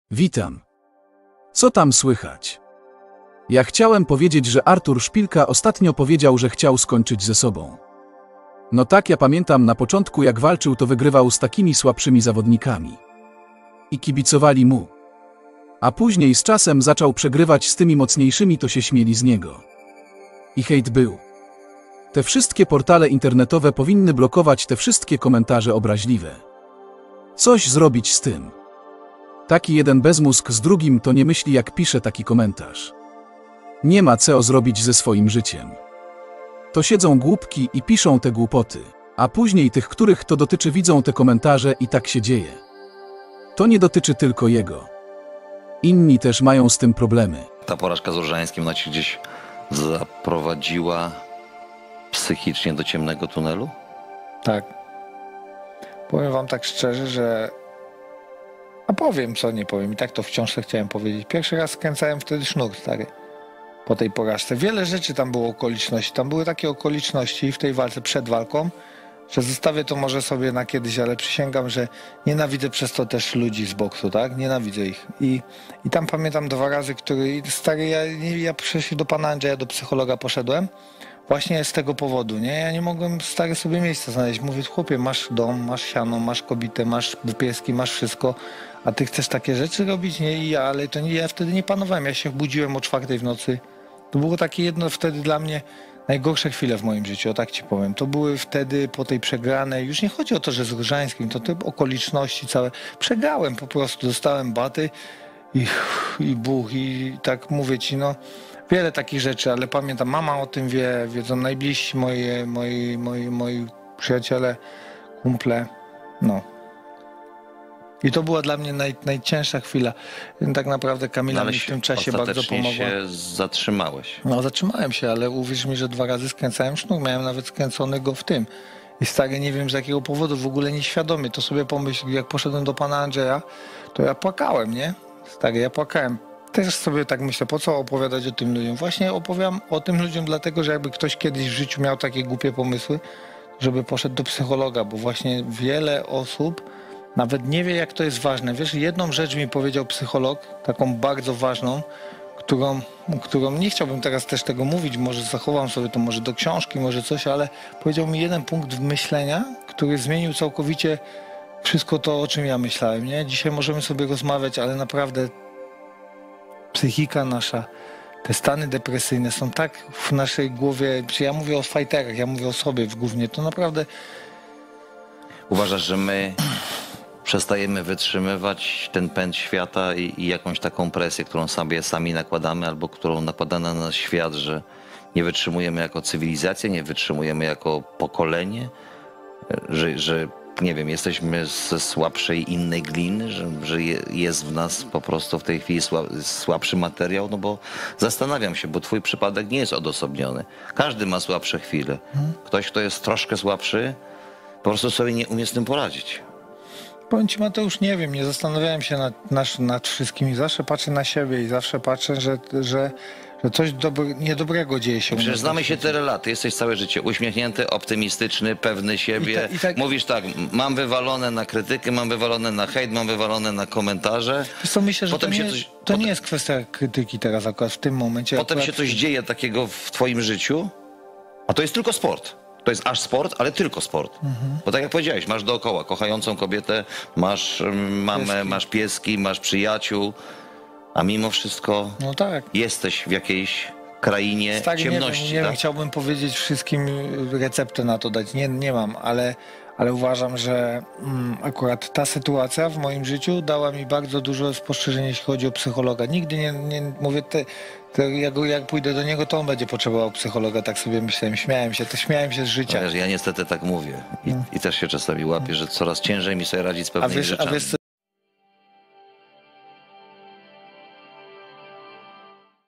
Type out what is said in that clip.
Witam. Co tam słychać? Ja chciałem powiedzieć, że Artur Szpilka ostatnio powiedział, że chciał skończyć ze sobą. No tak, ja pamiętam na początku, jak walczył, to wygrywał z takimi słabszymi zawodnikami. I kibicowali mu. A później z czasem zaczął przegrywać z tymi mocniejszymi, to się śmieli z niego. I hejt był. Te wszystkie portale internetowe powinny blokować te wszystkie komentarze obraźliwe. Coś zrobić z tym. Taki jeden bezmózg z drugim to nie myśli, jak pisze taki komentarz. Nie ma co zrobić ze swoim życiem. To siedzą głupki i piszą te głupoty, a później tych, których to dotyczy, widzą te komentarze i tak się dzieje. To nie dotyczy tylko jego. Inni też mają z tym problemy. Ta porażka z Różańskim cię gdzieś zaprowadziła psychicznie do ciemnego tunelu? Tak. Powiem wam tak szczerze, że... A powiem, co nie powiem. I tak to wciąż chciałem powiedzieć. Pierwszy raz skręcałem wtedy sznur, stary. Po tej porażce. Wiele rzeczy tam było okoliczności. Tam były takie okoliczności w tej walce, przed walką, że zostawię to może sobie na kiedyś, ale przysięgam, że nienawidzę przez to też ludzi z boksu, tak? Nienawidzę ich. I tam pamiętam 2 razy, stary, ja przecież do pana Andrzeja, do psychologa poszedłem. Właśnie z tego powodu, nie? Ja nie mogłem, stary, sobie miejsca znaleźć. Mówię, chłopie, masz dom, masz siano, masz kobietę, masz pieski, masz wszystko, a ty chcesz takie rzeczy robić? Nie, i ja, ale to nie, ja wtedy nie panowałem. Ja się budziłem o 4 w nocy. To było takie jedno wtedy dla mnie najgorsze chwile w moim życiu, o tak ci powiem. To były wtedy po tej przegranej, już nie chodzi o to, że z Różańskim, to te okoliczności całe. Przegrałem po prostu, dostałem baty i buch, i tak mówię ci, no... Wiele takich rzeczy, ale pamiętam, mama o tym wie, wiedzą najbliżsi moi przyjaciele, kumple, no. I to była dla mnie najcięższa chwila. Tak naprawdę Kamila mi w tym czasie bardzo pomogła. Się zatrzymałeś. No, zatrzymałem się, ale uwierz mi, że 2 razy skręcałem sznur, miałem nawet skręcony go w tym. I stary, nie wiem z jakiego powodu, w ogóle nieświadomie, to sobie pomyśl, jak poszedłem do pana Andrzeja, to ja płakałem, nie? Stary, ja płakałem. Też sobie tak myślę, po co opowiadać o tym ludziom? Właśnie opowiadam o tym ludziom dlatego, że jakby ktoś kiedyś w życiu miał takie głupie pomysły, żeby poszedł do psychologa, bo właśnie wiele osób nawet nie wie, jak to jest ważne. Wiesz, jedną rzecz mi powiedział psycholog, taką bardzo ważną, którą nie chciałbym teraz też tego mówić, może zachowam sobie to może do książki, może coś, ale powiedział mi jeden punkt myślenia, który zmienił całkowicie wszystko to, o czym ja myślałem, nie? Dzisiaj możemy sobie rozmawiać, ale naprawdę psychika nasza, te stany depresyjne są tak w naszej głowie, ja mówię o fajterach, ja mówię o sobie głównie, to naprawdę... Uważasz, że my przestajemy wytrzymywać ten pęd świata i jakąś taką presję, którą sobie sami nakładamy, albo którą nakłada na nas świat, że nie wytrzymujemy jako cywilizacja, nie wytrzymujemy jako pokolenie, że nie wiem, jesteśmy ze słabszej innej gliny, że jest w nas po prostu w tej chwili słabszy materiał, no bo zastanawiam się, bo twój przypadek nie jest odosobniony. Każdy ma słabsze chwile. Ktoś, kto jest troszkę słabszy, po prostu sobie nie umie z tym poradzić. Powiem ci, Mateusz, nie wiem, nie zastanawiałem się nad wszystkim i zawsze patrzę na siebie i zawsze patrzę, że coś niedobrego dzieje się. Przecież znamy się tyle lat, jesteś całe życie uśmiechnięty, optymistyczny, pewny siebie. Mówisz tak, mam wywalone na krytykę, mam wywalone na hejt, mam wywalone na komentarze. Wiesz co, myślę, że to nie jest kwestia krytyki teraz akurat w tym momencie. Potem się coś dzieje takiego w twoim życiu, a to jest tylko sport. To jest aż sport, ale tylko sport. Bo tak jak powiedziałeś, masz dookoła kochającą kobietę, masz mamę, masz pieski, masz przyjaciół, a mimo wszystko no tak, jesteś w jakiejś krainie ciemności. Nie wiem, chciałbym powiedzieć wszystkim receptę na to dać. Nie mam, ale uważam, że akurat ta sytuacja w moim życiu dała mi bardzo dużo spostrzeżeń, jeśli chodzi o psychologa. Nigdy nie mówię, jak pójdę do niego, to on będzie potrzebował psychologa, tak sobie myślałem, śmiałem się z życia. No wiesz, ja niestety tak mówię i też się czasami łapię, że coraz ciężej mi sobie radzić z pewnymi rzeczami.